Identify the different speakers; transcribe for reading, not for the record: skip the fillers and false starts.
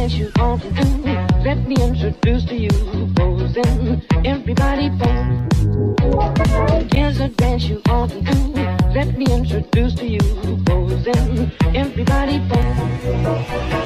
Speaker 1: dance you want to do. Let me introduce to you, posing. Everybody pose. Here's a dance you want to do. Let me introduce to you, posing. Everybody pose.